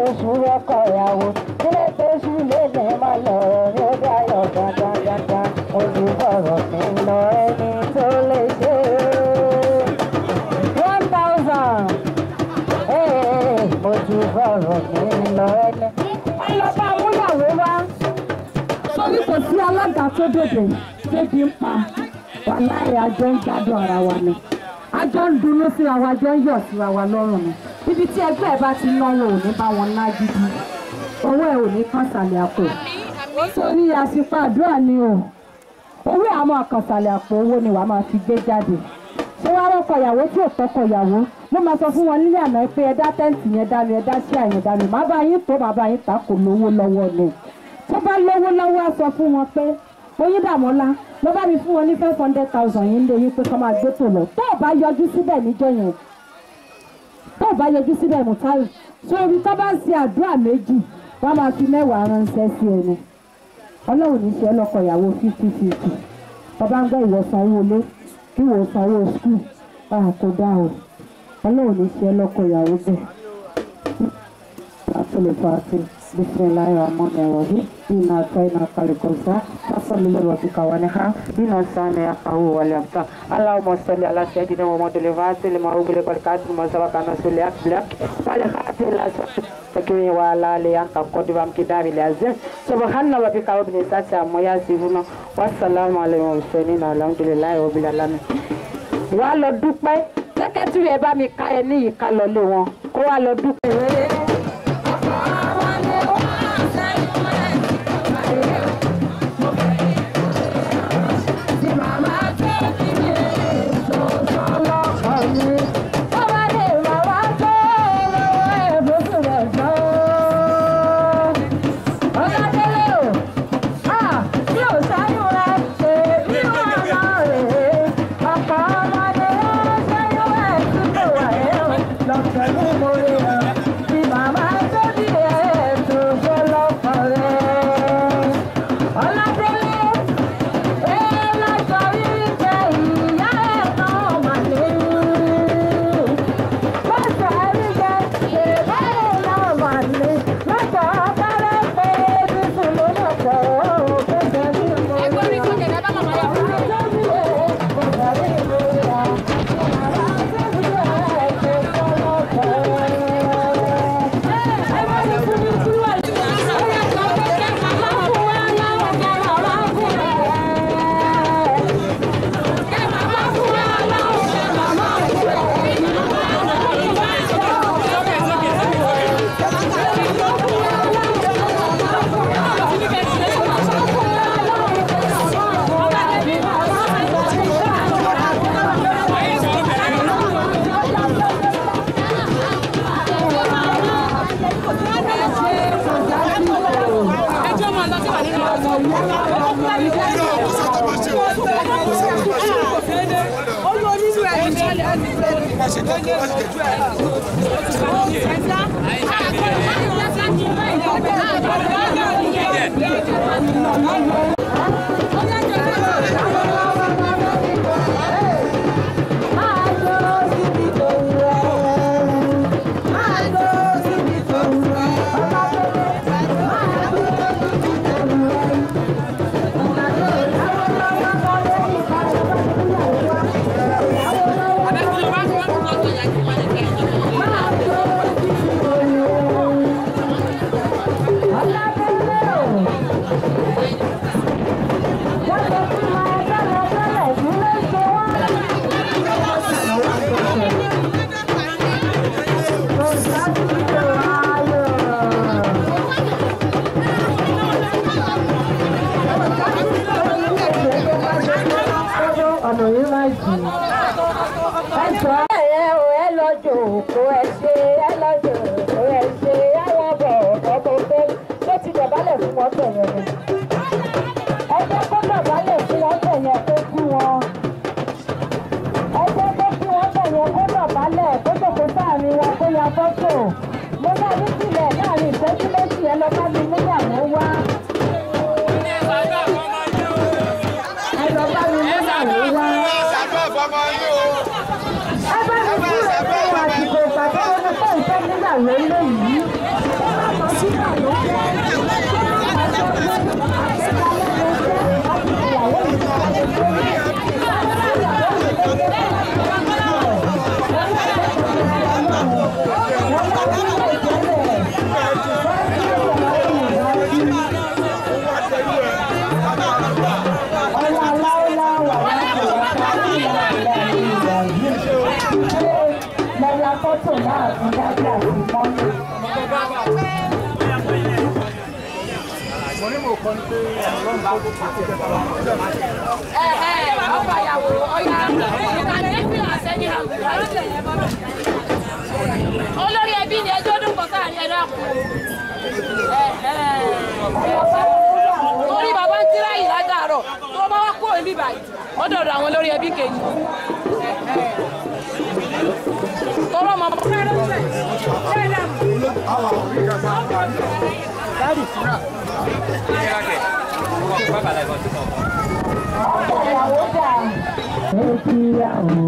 tẹ̀sù rọ́kọ̀ ìyàwó ilé tẹ̀sù lè ní má lọ ní ó dáyọ̀ dáadáa mo ti fọ̀rọ̀ mi lọ ẹni tó lè ṣe 1000 mo ti fọ̀rọ̀ mi lọ ẹni. ọlọ́ba amúyàwó wá sórí kò sí alága tó dòdò débi ń pa wàláyé àjọ ń gbádùn ara wa ni àjọ ń dunú síra wa àjọ ń yọ̀ síra wa lọ́rùn ni ibi tí ẹgbẹ́ ẹ bá ti náwó ò ní bá wọn ná gidi owó ẹ ò ní kàn sàlẹ̀ àpò sórí àsìkò àdúrà ni o owó àwọn àkànsàlẹ̀ àpò owó ni wàá máa fi gbé jáde ṣé wàá rọ́kọ ìyàwó tí ò tọ́kọ ìyàwó ló máa sọ fún wọn nílé àná pé ẹ dá tẹ́ǹtì yẹn dá mi ẹ dá sí àyẹn dá mi má bá yín tó má bá yín ta kò lówó lọ́wọ́ ni tó bá lówó lọ́wọ́ á sọ fún wọn pé Oyindamola ló bá mi fún wọn ní 500,000 yín lé yín pé kọ́ máa gbé tò lọ tó o bá yọjú síbẹ̀ níjọ́ yẹn tó o bá yọjú síbẹ̀ Mùtáyù sórí tó bá ń ṣe àdúrà méjì wọ́n máa fi 10 ránṣẹ́ sí ẹni ọlọ́run ní í ṣe ọlọ́kọ ìyàwó 50-50 ọba ń gbọ́ ìwọ̀sàn owó ilé kí ìwọ̀sàn owó skul kò dá o ọlọ́run ní í ṣe ọlọ́kọ ìyàwó bẹ́ẹ̀. Fati Bismillahirrahmanirrahim Inna Tayna Kalikosa Wasallallahu wa bikawaneha Inna Sane Akahu Waliabta Allahumma salli ala Sayyidina wa Madulevati Lima Ugule Kalkati Mazawakana Suliak Blak Falihati Lakini wa ala liyanka Kodiva Mkidami Liazim Subhanallah wa bikawabini Sasa Moya Sivuna Wassalamu alaikum wa sallam Alhamdulillahi wa bilalami Wa lọ dúpẹ́ Lẹ́kẹ̀tì rẹ̀ bá mi ká ẹ ní ìkálọ̀lé wọn kó wá lọ dúpẹ́ fọ́tò náà ní dájú àti mọ́mí. Mo ní mo kọ́ ní pé ọlọ́run bá kó pàṣẹ ìjọba wa. Ọba ìyàwó ọ̀yà ìgbàlẹ́gbẹ̀ àṣẹyìn olórí ẹbí ni ẹjọ́ dúpọ̀ sáàrin ẹ̀dá kù. Torí bàbá ń tíra yìí lágbàárọ̀ tó bá wá kó ìlú ìbàdí wọ́n dọ̀dọ̀ àwọn olórí ẹbí kejì. Tọ́rọ mọ̀ mọ́. Dáàdì fúnra. Ìyàwó dà. Ó ti yàwó.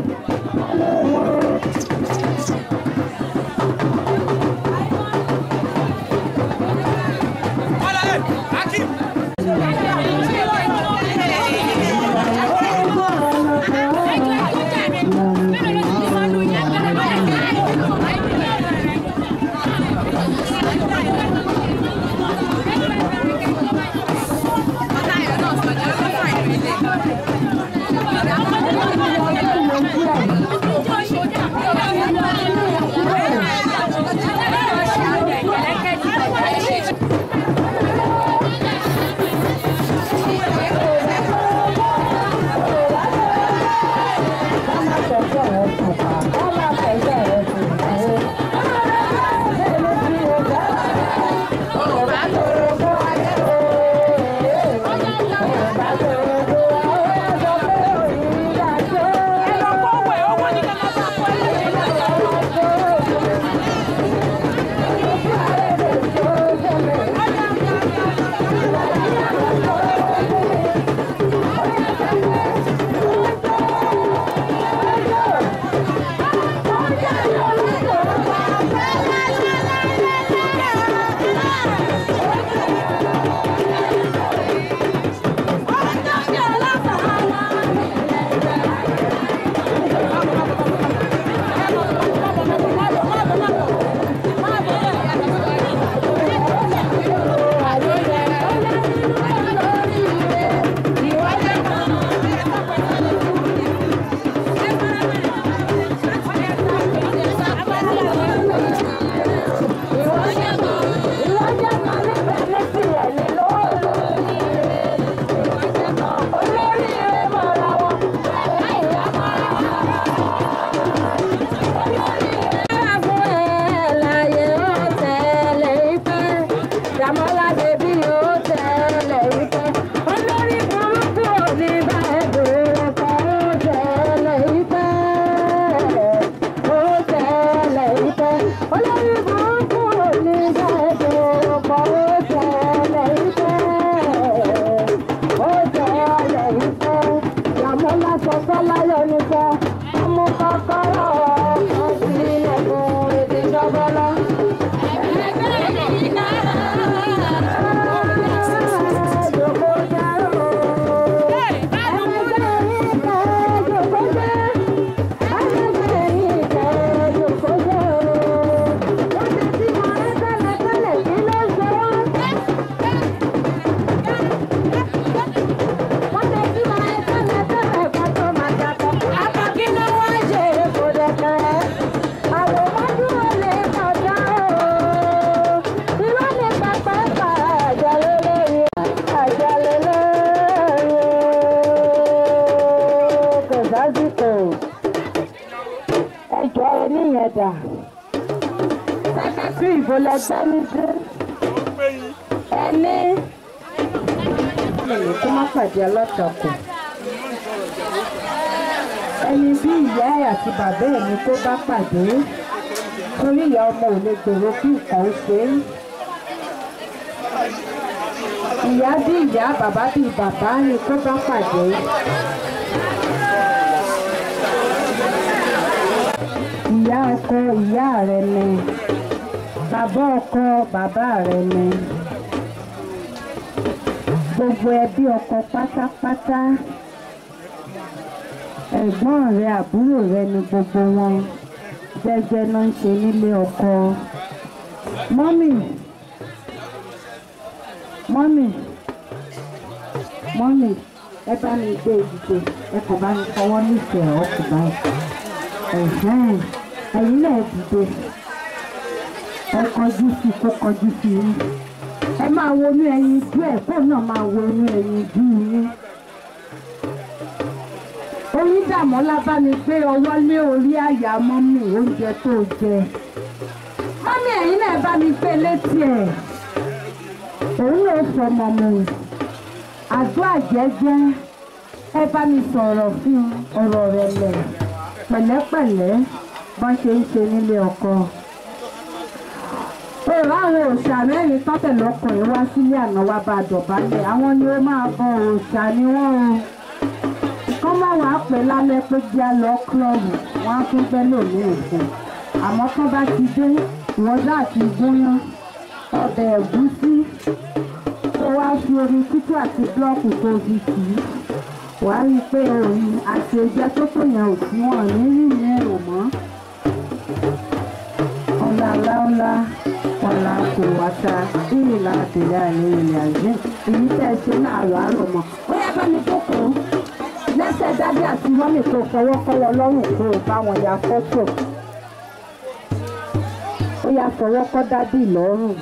ẹ̀dà sí ìbọlẹ̀gbẹ́ ní dé ẹni kó má pàdé ọlọ́tọ̀kù ẹni bí ìyá ẹ̀ àti bàbá ẹ̀ ni kó bá pàdé torí ìyá ọmọ ò lè gbèrò kí nǹkan ó ṣe é ìyá bí ìyá bàbá bí bàbá ni kó bá pàdé. Ìyá ọkọ ìyá rẹ ni bàbá ọkọ bàbá rẹ ni gbogbo ẹbí ọkọ pátápátá ẹ̀gbọ́n rẹ àbúrò rẹ ni gbogbo wọn jẹ́jẹ́ ló ń ṣe nílé ọkọ. mọ́mì ẹ bá mi gbé ìdìbò ẹ kò bá mi fọwọ́ nífẹ̀ẹ́ ọkùnrin báyìí. ẹ̀yin náà dìde ẹ kọjú sí kó kọjú sí yín ẹ máa wo inú ẹyin jú ẹ̀ kó náà máa wo inú ẹyin jú yín. Oyindamola bá mi gbé ọwọ́ lé orí àyà mọ́mì oúnjẹ tó jẹ mọ́mì ẹ̀yin náà bá mi gbé létí ẹ̀ òun ló fọmọ mu àdúrà jẹ́jẹ́ ẹ bá mi sọ̀rọ̀ fún ọ̀rọ̀ rẹ̀ lẹ̀ pẹ̀lẹ́pẹ̀lẹ́ bọ́n ṣe ń ṣe nílé ọkọ. Èrò àwọn òòṣà mẹ́rin tọ́tẹ̀ lọ́kùnrin wá sílé àná wá bá dọ̀bálẹ̀ àwọn ni ó máa bọ òòṣà ni wọ́n o. Kọ́ máa wàá pè lálẹ́ pé kí á lọ kílọ̀bù wọ́n á tún gbẹ́ lòmí òfin. Àmọ́ tó bá ti dé ìwọ́dà àti gúnyán ọbẹ̀ ẹ̀gúsí tó wá fi omi tútù àti búlọ́ọ̀kù tó fi tì í. Wàá rí i pé òòyì àti ẹgbẹ́ tó tó yẹn ò sí wọn ní yìnyín èrò mọ́. Ọ̀làláọ́lá ọ̀là kò wáta ìrìnlá àtẹ̀lé àlẹ́ ilẹ̀ àjẹ́ èyí tẹ́ ẹ ṣe náà rà á rọ̀ mọ́. Ó yá bá mi jókòó lẹ́sẹ̀ dádì àti mọ́mì tó fọwọ́ kọ́wọ́ lọ́rùn kó o bá wọn ya fọ́tò. Ó yá fọwọ́ kọ́ dádì lọ́rùn.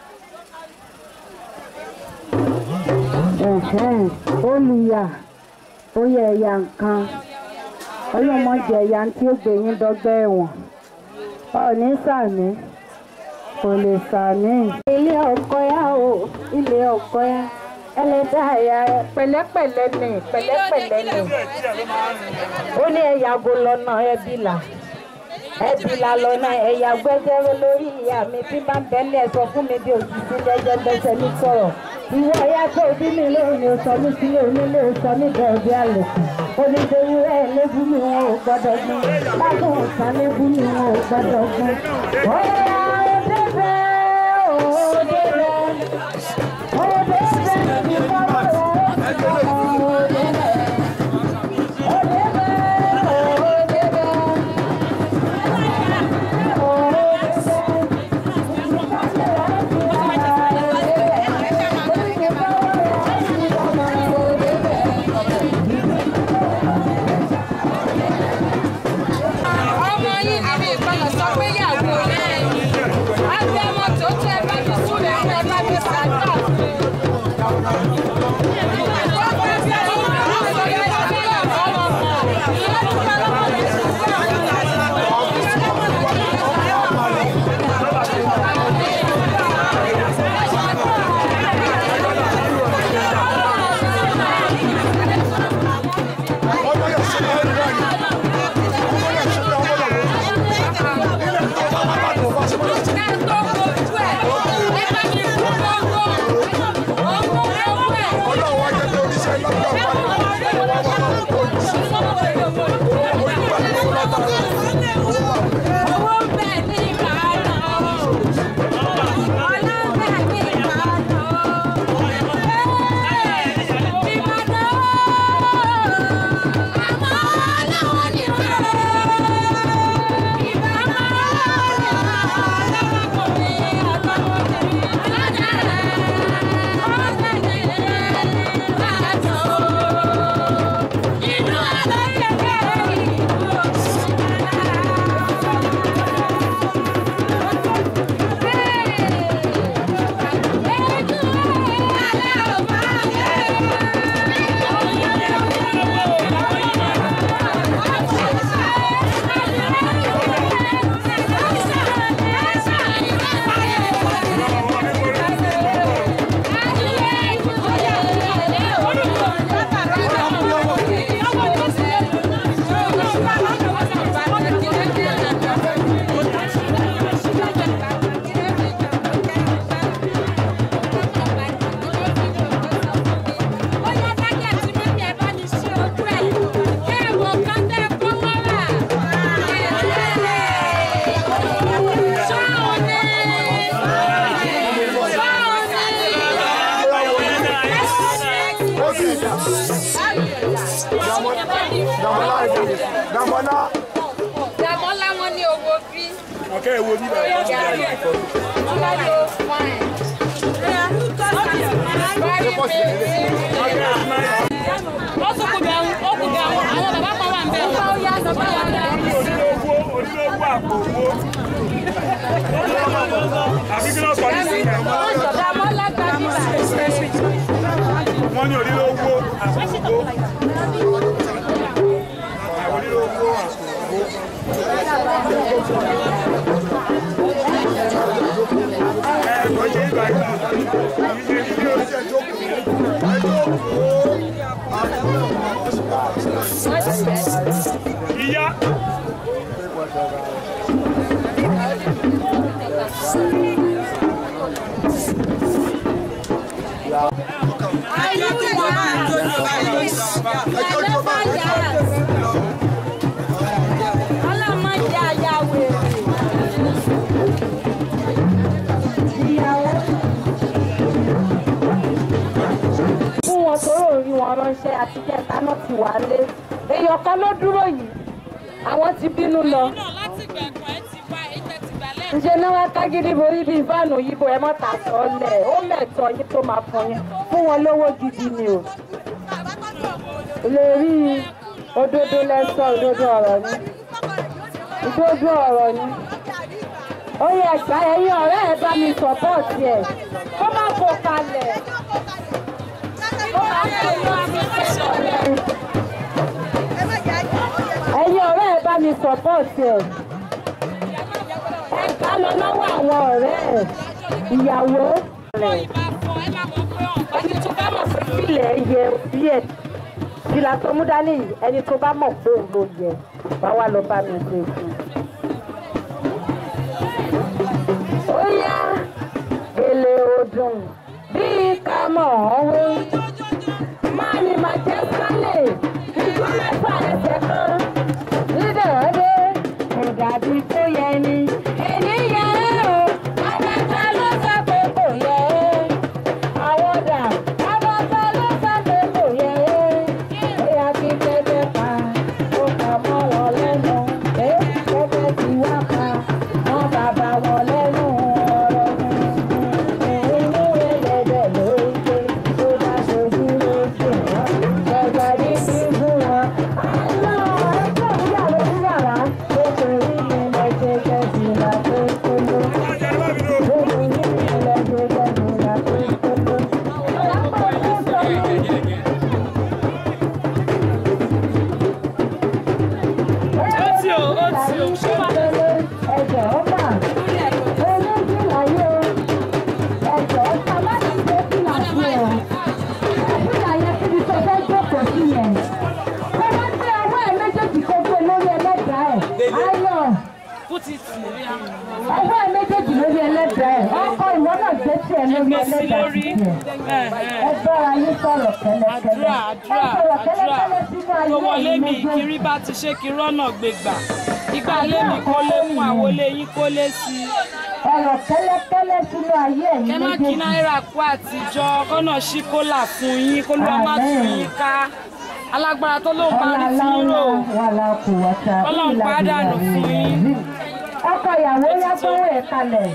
Olùyà ó yẹ ẹ̀yà nǹkan ọlọ́mọdé ẹ̀yà tí ó gbé yín dọ́gbẹ́ ẹ̀wọ̀n ọ̀ní sàmì kò lè sàmì. Ilé ọkọ yá o ilé ọkọ yá ẹlẹ́dàá ẹ̀yà pẹ̀lẹ́pẹ̀lẹ́ ni pẹ̀lẹ́pẹ̀lẹ́ ni ó ní ẹ̀yà go lọ́nà ẹ̀bìlà lọ́nà ẹ̀yà gbẹ́jẹ́rẹ́ lórí ìyá mi tí bá ń bẹ́lẹ̀ sọ fún mi bí òjijì lẹ́jẹ́ gbẹ́sẹ̀ ní sọ̀rọ̀. Ìwọ ẹ̀yà tó bí mi lóhùn ni ó sọ mí sílé onílé ó sọ mí bẹ̀rẹ̀ bí àlòkù. Onídéwú ẹ̀ lébú mi wọn ò gbọ́dọ̀ gbọ́n. Lágùn ọ̀sán lébú mi wọn ò gbọ́dọ̀ gbọ́n. Ọ̀yà òdebẹ̀ òdebẹ̀ òdebẹ̀ ní bọ́lá rẹ̀ òdebẹ̀. Damola wọn ní owó bí. Okay, wo bí bá yà Ó kù bẹ̀rù àwọn bàbá kan wà ń bẹ̀rù. àti kẹta náà ti wà lé èèyàn kan ló dúró yìí àwọn ti bínú lọ. ǹjẹ́ náà wá kágídí borí bíi fáànù yíbo ẹ mọ́ ta sọ́ọ́lẹ̀ ó mẹ̀tọ́ yín tó máa fọ yín fún wọn lówó gidi ni o. lè rí òdodo lẹ́sọ̀ òdodo ọ̀rọ̀ ni òdodo ọ̀rọ̀ ni. ó yẹ ẹ̀gbá ẹ̀yìn ọ̀rẹ́ ẹ̀ bá mi sọ̀pọ̀ọ̀tì ẹ̀ kó má kó kalẹ̀. ẹ̀yin ọ̀rẹ́ ẹ̀ bá mi sọ̀pọ̀tì ẹ̀ ká lọ lọ́wọ́ àwọn ọ̀rẹ́ ẹ̀ ìyàwó rẹ̀ ẹni tó bá mọ̀ pé sílẹ̀ yẹ bí ẹ̀ fìlà tó mú dání ẹni tó bá mọ̀ pé òun ló yẹ wá wá lọ bá mi ṣe fún un. ó yá èlé ọdún bíi ká mọ̀ ọ́n wé. Mani ma jẹ́ sálẹ̀, ìjọ mẹ́fà ẹsẹ̀ kan. Lídà ọdẹ, ẹ̀dà bí tó yẹ ni. Èyí yẹ ẹ́ o, abẹ́ta ló sọ pé kò yẹ ẹ́. Àwọn dà, abẹ́ta ló sọ pé kò yẹ ẹ́. Bóyá kí tẹ́tẹ́ pa, ó kà mọ́ wọn lẹ́nu. Tẹ́tẹ́ ti wá pa, wọ́n bàbá wọn lẹ́nu ọ̀rọ̀ mi. Inú ẹlẹ́dẹ̀ ló ń gbé, tó bá ṣojú ló ń gbé. Ọwọ́ méjèèjì lórí ẹlẹ́dàá ẹ̀. Ọkọ ìwọ náà gbé tí ẹ lórí ẹlẹ́dàá ti tiẹ̀. Ẹ bára yín sọ̀rọ̀ kẹ́lẹ́kẹ́lẹ́. Àdúrà tó wọlé mi kiri bá ti ṣe kí rọ́nà gbégbà. Ìgbà lé mi kó lé fún àwọlé yín kó lé sí i. Ọ̀rọ̀ kẹ́lẹ́kẹ́lẹ́ sínú ayé ẹ̀yin méjèèjì. Kẹ́ má kí náírà kú àtijọ́ kọ́nà ṣí kólà fún yín kó ló má tún yín ká. Alágbára tó lóun máa rí tí ń rò. Ọlọ́run pàdánù fún yín. Ọkọ ìyàwó yá gbọ́wọ́ ẹ̀ kalẹ̀.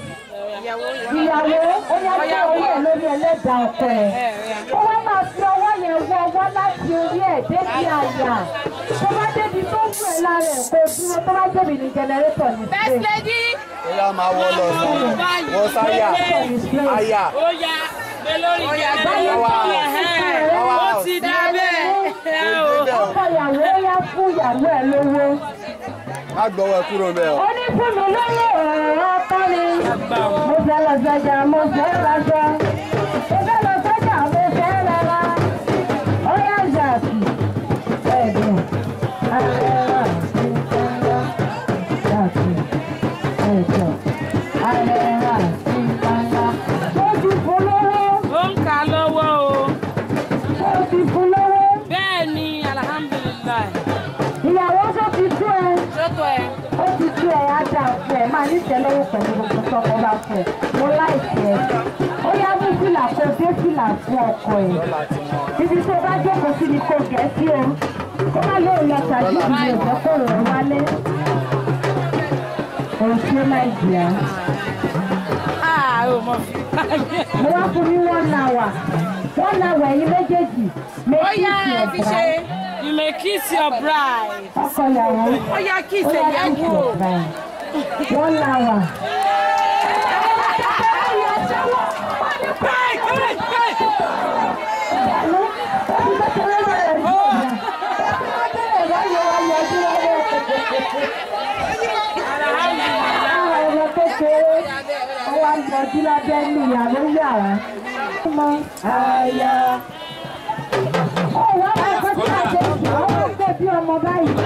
Ìyàwó ó yá gbé owó ẹ̀ lórí ẹlẹ́dàá ọkọ ẹ̀. Ó wá máa fi ọwọ́ yẹn wọ ọwọ́ láti orí ẹ̀ débi àyà. Tó bá débi tó ń wù ẹ́ lára ẹ̀ kó dúró tó bá débi ní jẹnẹrétọ̀ ní ṣe. First lady. Ó yá máa wọ lọ sí wọ́n sáyà àyà. Ó yá gbé lórí jẹnẹrétọ̀ ó ti dá bẹ́ẹ̀. Ọkọ ìyàwó yá fún ìyàwó ẹ̀ lówó. Má gbọ́wọ́ kúrò bẹ́ẹ̀ o. Ó ní fún mi lóye ọ̀rọ̀ ọkọ mi. Mo fẹ́ lọ sọ́jà, mo fẹ́ raṣọ. Mo fẹ́ lọ sọ́jà, mo fẹ́ rẹra. Ó yá zàkì. Ẹ̀dùn. Arẹra sí kánlá. Zàkì. Ẹ̀dùn. Arẹra sí kánlá. Ó ti fún lówó. Ó ń kà lọ́wọ́ o. Ó ti fún lówó. Bẹ́ẹ̀ ni alhamdulilayi. Ìyàwó tó ti tú ẹ. Ṣọ́tọ̀ ẹ̀. Ó ti tú ẹ á dà fún ẹ máa ní ìtẹ́lọ́wọ́ pẹ̀lú gbogbo tọkọ bá fún ẹ. Mo láìsí ẹ. Ó yá mú fìlà kó dé fìlà fún ọkọ ẹ. Ibi tó bá jókòó sí ni kò gẹ̀ sí o. Kó má lè lọ tàbí ìdílé ìjọkọ̀rọ̀ ẹ wálé. Òun ṣe máa jìyà. Ó mọ̀ fi. Mo wá fún mi 1 hour. 1 hour ẹ̀yin méjèèjì. Ó yá ẹ fi ṣe. You may kiss your bride. Ọkọ ìyàwó. Ó yá kiss ìyàwó. 1 hour. adúlábẹ́ ní ìyàwó yàrá. Àyà. Ó wá máa kọ́ sí àjẹjì, ó wá gbé bí ọmọ báyìí.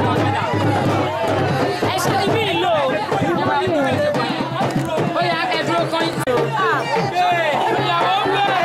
Ẹ ṣe ibi ìlò. Ó yá ẹ̀dúró kan yìí. Ìyàwó ń bẹ̀rẹ̀.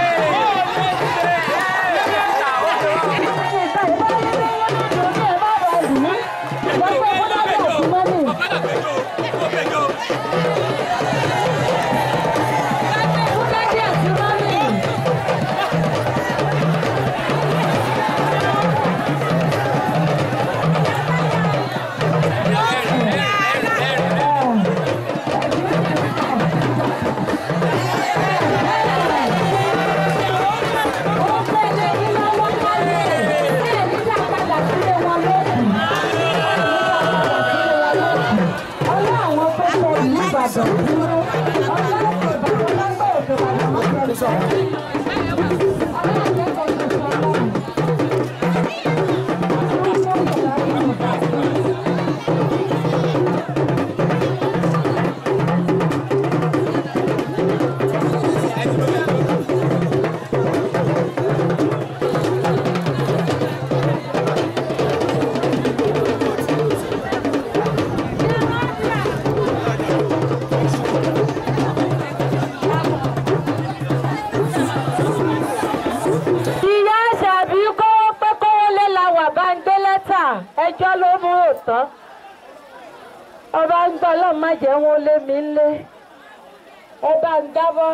Ẹjọ́ ló mú òótọ́. Ọba ń gbọ́ lọ́ọ́ má jẹ́ wọn lé mi lé. Ọba ń dábọ́.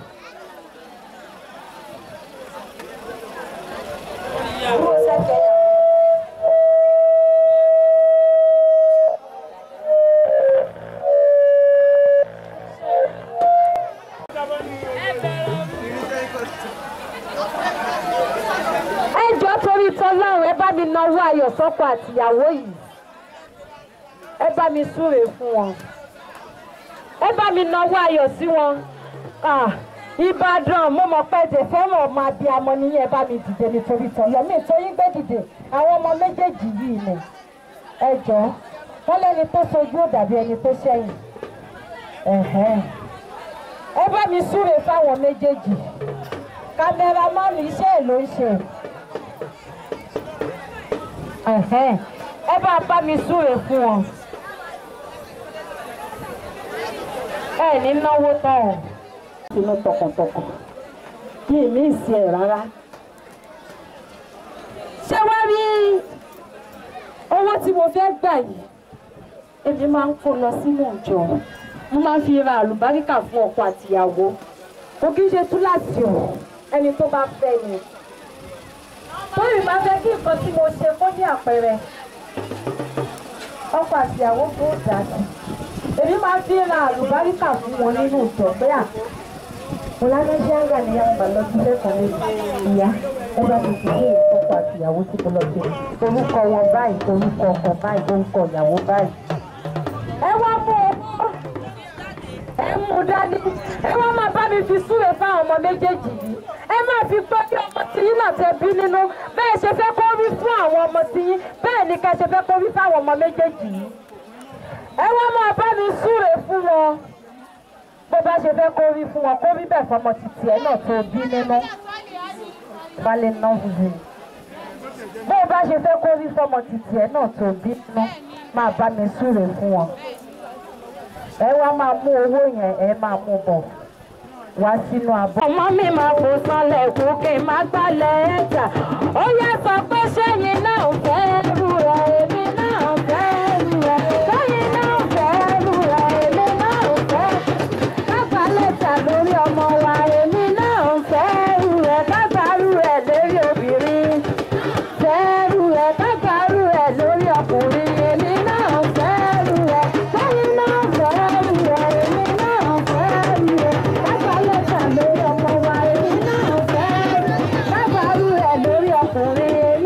Ẹjọ́ torí tọ́lọ́run ẹ bá mi náwó ayọ̀ sọ́kọ àtìyàwó yìí. Ẹ bá mi súre fún wọn. Ẹ bá mi náwó ayọ̀ sí wọn. Ìbàdàn mo mọ̀ pé ẹ̀jẹ̀ fẹ́ràn ọmọ abiyamọ nìyẹn. Ẹ bá mi dìde nítorí tọ́lọ́ mi tó yín gbé dìde àwọn ọmọ méjèèjì yìí ni. Ẹ jọ̀ọ́ wọ́n lẹ́ni tó sojú ò dàbí ẹni tó ṣẹ̀yìn. Ẹ bá mi súre fáwọn méjèèjì. Kámẹ́rámánì iṣẹ́ ẹ̀ ló ń ṣe. Ẹ bá mi súre fún wọn. Ẹ ní náwó tán o. Sínú tọkàntọkàn kí èmi ìsìn ẹ̀ rárá. Ṣé wá rí owó tí mo fẹ́ gbà yìí? Èmi máa ń kó lọ sínú ìjọ. Mo máa ń fi ra àlùbáríkà fún ọkọ àtìyàwó. Kò kí ń ṣe túláàsì o, ẹni tó bá fẹ́ ni. Torí máa fẹ́ kí nǹkan tí mo ṣe kó ní àpẹẹrẹ. Ọkọ àtìyàwó kò dà sí. Èmi máa ń fi ra àlùbáríkà fún wọn nínú ìjọ pé mo lánàá ṣe ń gà ní àgbà lọ sí lẹ́kọ̀ọ́ méjì. Ìyá ẹ bá mi fi ṣe ọkọ àtìyàwó tí mo lọ sí. Orúkọ wọn báyìí, orúkọ ọkọ báyìí, orúkọ ìyàwó báyìí. Ẹ wá mú owó. Ẹ mú dání. Ẹ wá máa bá mi fi súre fáwọn ọmọ méjèèjì yìí. Ẹ máa fi gbọ́ bí ọmọ tiyín náà tẹ bí nínú. Bẹ́ẹ̀ ṣe fẹ́ kó rí fún àwọn ọmọ tiyín. Bẹ́ẹ̀ ni ká ṣe fẹ́ kó rí fáwọn ọmọ méjèèjì yìí. Ẹ wá máa bá mi súre fún wọn. Bó bá ṣe fẹ́ kó rí fún wọn, kó rí bẹ́ẹ̀ fọmọ títì ẹ̀ náà tó bí nínú. Balẹ̀ náà wùdí. Bó bá ṣe fẹ́ kó rí fọmọ títì ẹ̀ náà tó bí nínú. Máa bá mi súre fún wọn. Ẹ wá máa mú owó yẹn, ẹ máa mú bọ̀ wá sínú abọ́. Ọmọ mi máa fò sanlẹ̀ kú kí n má gbálẹ̀ ẹ̀jà. Ó yẹ sọ pé ṣẹ́yìn náà ń fẹ́ rú ẹ̀, èmi náà ń fẹ́ rú ẹ̀. Ṣẹ́yìn náà ń fẹ́ rú ẹ̀, èmi náà ń fẹ́. Kágbá lẹ́tà lórí ọmọ wa, èmi náà ń fẹ́ rú ẹ̀. Kágbá rú ẹ̀ lórí obìnrin. Fẹ́ rú ẹ̀, kágbá rú ẹ̀ lórí ọkùnrin. Èmi náà ń fẹ́ rú ẹ̀. Ṣẹ́yìn náà ń fẹ́ rú ẹ̀, èmi náà ń fẹ́ rú ẹ̀. Kágbá lẹ́tà lórí ọmọ wa, èmi náà ń fẹ́ rú ẹ̀. Kágbá rú ẹ̀ lórí ọkùnrin.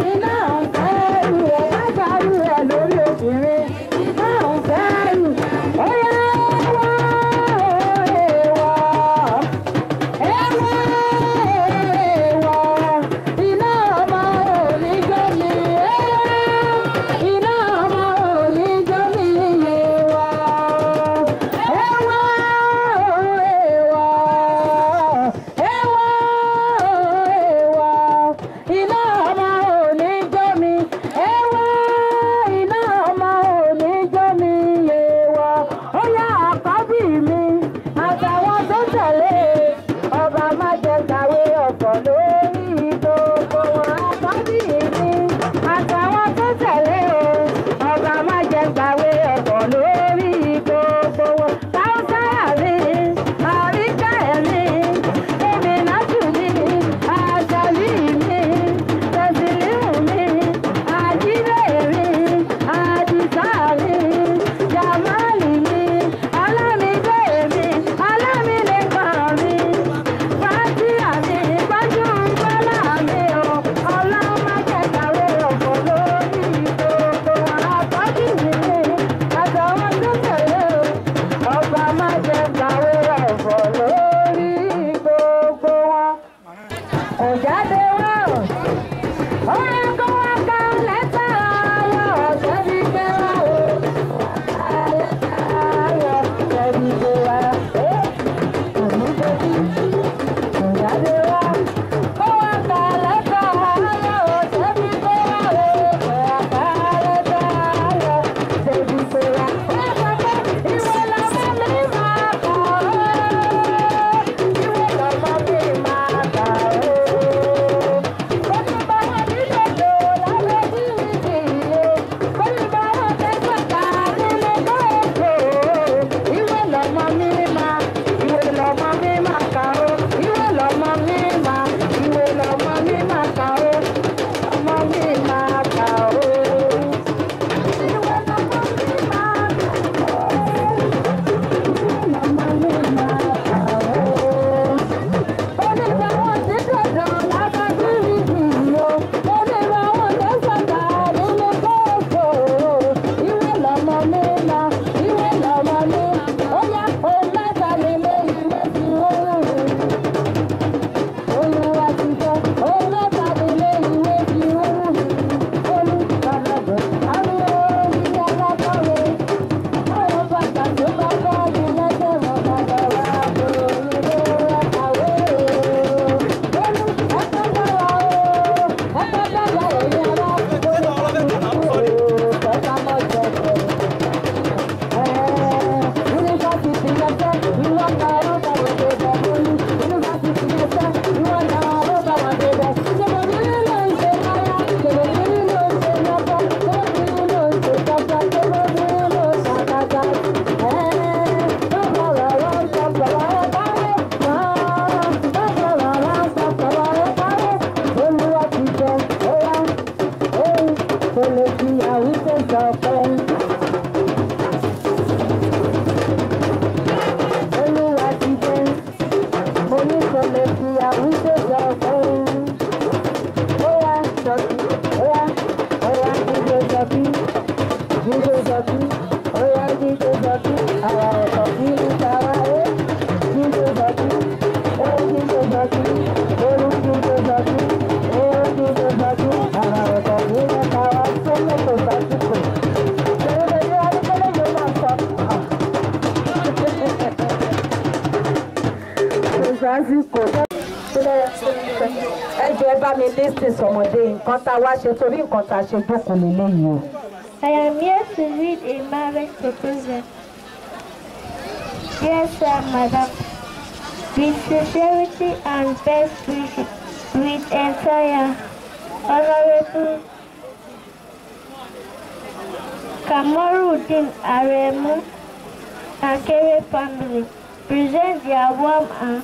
sọpẹ́. Olúwa ti dé, mo ní kò lè fi àwùjọ sọpẹ́. Óyá sọ̀kì, óyá jíjẹ sọ̀kì, óyá jíjẹ sọ̀kì, àwa ọ̀tọ̀ kí ní káwá ẹ̀. Jíjẹ sọ̀kì, ó jíjẹ sọ̀kì, olú jíjẹ sọ̀kì, ó jíjẹ sọ̀kì, àwa ọ̀tọ̀ kí ní káwá sọ́lẹ̀ tó sásìkò. Ṣèlérí ẹni wá ní kọ́lé yóò máa sọ. Kò sásìkò. Ẹ jọ̀ọ́ ẹ bá mi lísìn sọmọdé nǹkan tá a wá ṣe torí nǹkan tá a ṣe jókòó lélẹ́yìí o. I am here to read a marriage proposal. Dear sir, madam, with sincerity and best wishes, with entire Honorable Kamoruddin Aremu Akere family, present their warm and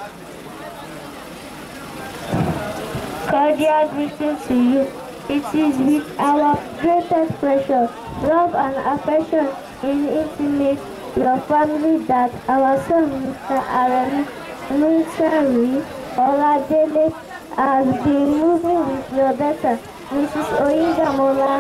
cordial greetings to you. It is with our greatest pleasure, love and affection in intimate your family that our son, Mr. Aremu Oladele, has been moving with your daughter, Mrs. Oyindamola,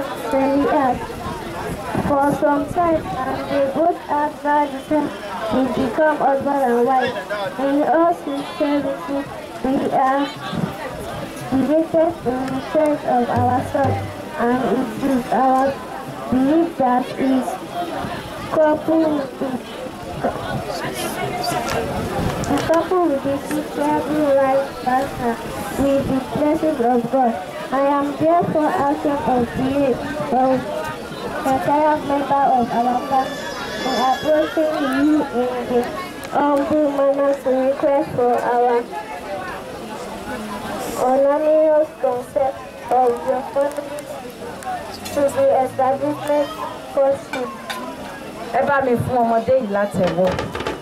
for some time, and they both have vowed to become husband and wife. In all sincerity, we are related in the sense of our son, and it is our belief that his couple with his suitable right partner with the blessings of God. I am therefore asking of the entire member of our family in approaching you in the humble manner to request for our unanimous consent of your family to the establishment custom. Ẹ bá mi fún ọmọdé yìí látẹ̀wọ́.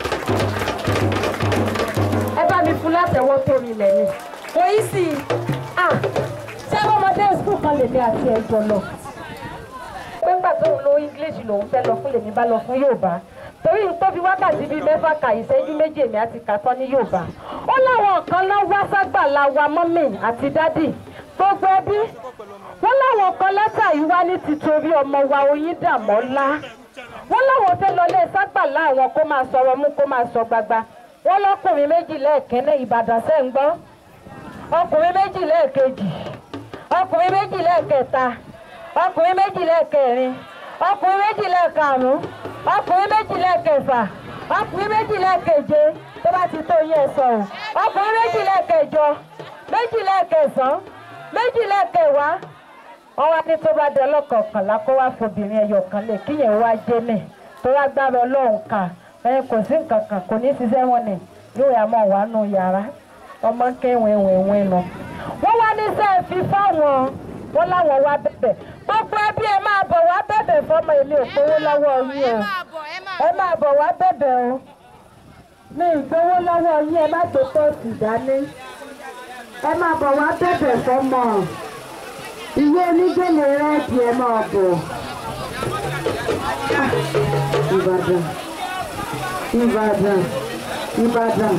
Ẹ bá mi fún látẹ̀wọ́ tó rinlẹ̀ ni. Kò yí sí i. Ṣé ọmọdé skul kan lèmi àti ẹ̀jọ̀ lọ? Pé ńgbà tóun lo English lòun fẹ́ lọ fún lèmi bá lọ fún Yorùbá. Torí n tó fi wákàtí bíi mẹ́fà kà ìṣẹ́jú méjì èmi àti kàtọ́ ní Yorùbá. Ó láwọn kan lọ wá ságbàlá wa mọ́mì àti dádì. Gbogbo ẹbí. Wọ́n láwọn kan lẹ́tà yìí wá ní títorí ọmọ wa Oyindamola. Wọ́n láwọn fẹ́ lọ lé ságbàlá àwọn kó máa sọ̀rọ̀ mú kó máa sọ gbagba. Wọ́n lọ́kùnrin méjì lẹ́ẹ̀kínní Ìbàdàn sẹ́ ń gbọ́. Ọkùnrin méjì lẹ́ẹ̀kejì. Ọkùnrin méjì lẹ́ẹ̀kẹta. Ọkùnrin méjì lẹ́ẹ̀kẹrin. Ọkùnrin méjì lẹ́ẹ̀karùn-ún. Ọkùnrin méjì lẹ́ẹ̀kẹfà. Ọkùnrin méjì lẹ́ẹ̀keje tó bá ti tó yẹ sọ̀rọ̀. Ọkùnrin méjì lẹ́ẹ̀kẹjọ. Méjì lẹ́ẹ̀kẹsàn-án. Méjì lẹ́ẹ̀kẹwàá. Wọ́n wá ní tó bá dé ọlọ́kọ̀ọ̀kànlá kó wá fobìnrin ẹyọ kan lè kíyẹn wá jẹ́ mẹ́ tó wá gbára Ọlọ́run ká kò sí nǹkan kan kò ní ṣiṣẹ́ wọn ni yóò yà mọ́ wà nù yàrá ọmọ kéwìn nù. Wọ́n wá ní sẹ́ẹ̀ fi fáwọn wọn láwọn wá bẹ̀bẹ̀ gbogbo ẹbí ẹ máa bọ̀ wá bẹ̀bẹ̀ fọmọ ilé òpówó lọ́wọ́ yín o ẹ máa bọ̀ wá bẹ̀bẹ̀ o ní ìgbówó lọ́wọ́ yín ẹ má tó pọ́ọ̀sì dání ẹ máa bọ̀ wá bẹ̀bẹ̀ fọmọ. Ìwé onígbèlè rẹ́ẹ̀dì ẹ máa bọ̀. Ìbàdàn.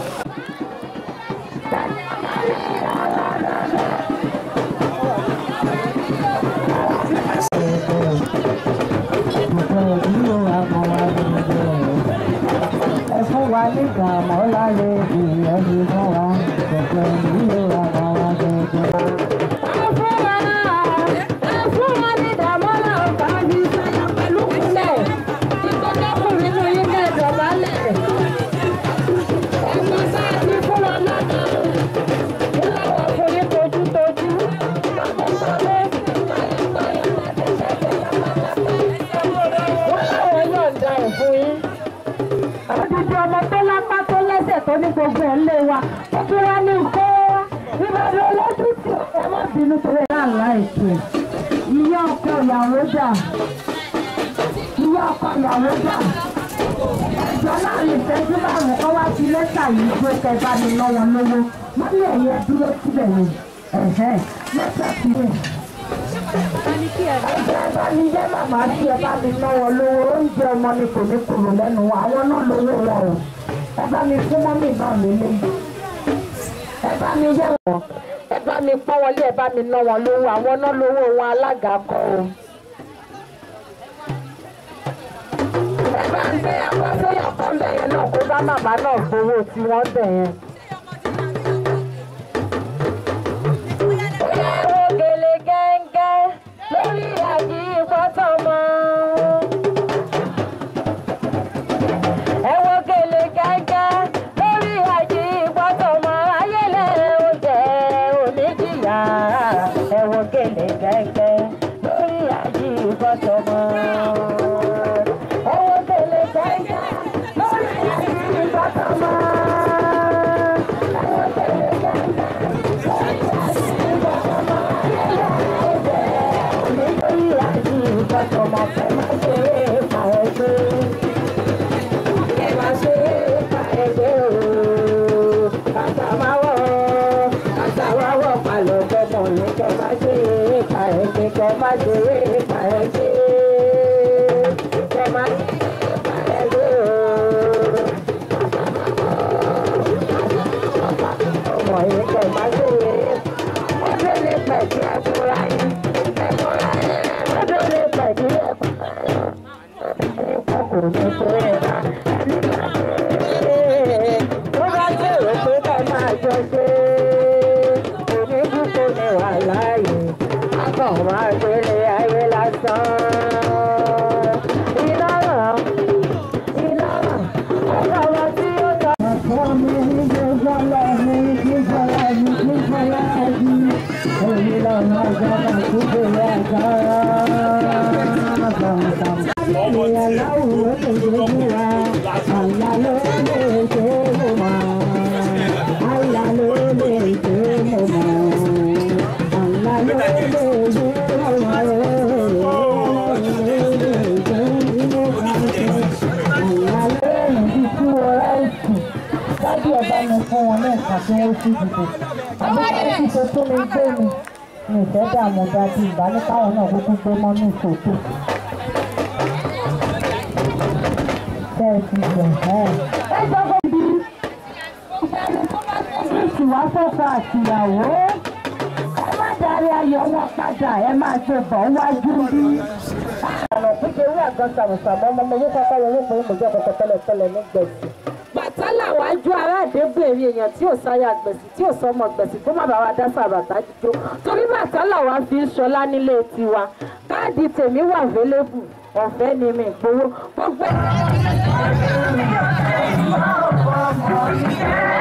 Ẹ fún wa nígbà mọ́ láyé ìyẹ́bí fún wa. Gbogbo ìlú àwọn akẹ́kọ̀ọ́. Tó ní gbogbo ẹ̀ lé wa ó tún wá ní nǹkan wá Ìbàdàn ọlọ́dún tí ẹ má bínú torí àlá ètò ìyá ọkọ ìyàwó dà ẹjọ́ láàrin ìṣẹ́jú márùn-ún kọ́ wá sí lẹ́tà yìí pé kẹ́ bá mi lọ́wọ́ lówó wọ́n ní ẹ̀yẹ dúró síbẹ̀ ni lẹ́tà síbẹ̀. bá mi jẹ́ màmá tí ẹ bá mi ná wọn lówó oúnjẹ ọmọ ni kò ní kúrò lẹ́nu wa àwọn náà lówó wọn o ẹ bá mi fún mọ́mì náà nílé ẹ bá mi jẹ́ wọn ẹ bá mi pọ́n wọlé ẹ bá mi ná wọn lówó àwọn náà lówó wọn alága kọ o. ẹ bá ń gbé àwọn sóyà kan bẹ̀yẹn náà kó bá màmá náà gbowó tí wọ́n bẹ̀yẹn. lórí àjí ìfọ́tọ̀mọ́ ẹ wo gèlè gẹ́gẹ́ lórí àjí ìfọ́tọ̀mọ́ ayélẹ̀ oúnjẹ oníjìyà ẹ wo gèlè gẹ́gẹ́ lórí àjí ìfọ́tọ̀mọ́ ẹ wo gèlè gẹ́gẹ́ lórí àjí ìfọ́tọ̀mọ́ ẹ wo gèlè gẹ́gẹ́ lórí àjí ìfọ́tọ̀mọ́. Ọmọ fẹ́ máa ṣe é pa ẹgbẹ́, ẹ máa ṣe é pa ẹgbẹ́ ooo. Àtàwáwọ̀ palọ̀ gbọ́mọ̀ ní kẹ́ máa ṣe é pa ẹgbẹ́, kẹ́ máa ṣe é pa ẹgbẹ́, kẹ́ máa ṣe é pa ẹgbẹ́ ooo. Ọmọ yìí kẹ́ máa ṣe é, ọdún lè pẹ̀ sí àtúrà yìí. ìfẹ́ dààmú dájú ìbálẹ̀ káwọn náà kúkú gbé mọ́ ní ìfòtò. Tẹ́ẹ̀sì gbẹ̀ ẹ́. Ẹ jọ́gbọ́n bí ìwà fọ́fọ́ àtìyàwó. Ẹ má darí ayọ̀ wọn padà, ẹ máa ṣe bọ̀ wájú bí. Àlọ́ pípé owó àgàn sàmùsàmù ọmọ owó pápá wọn ló pé ìmọ̀jọ́ kọ̀ọ̀kan tẹ́lẹ̀ ní gbèsè. Bàtálà wájú aládébèrè èèyàn tí ò sáyà gbèsè tí ò sọmọ gbèsè kó má bàa wá dá sàbàtà jíjó torí bàtálà wá fi ń ṣọlá nílé tiwa káàdì tèmi wà available ọ̀fẹ́ ni mi gbowó gbogbo.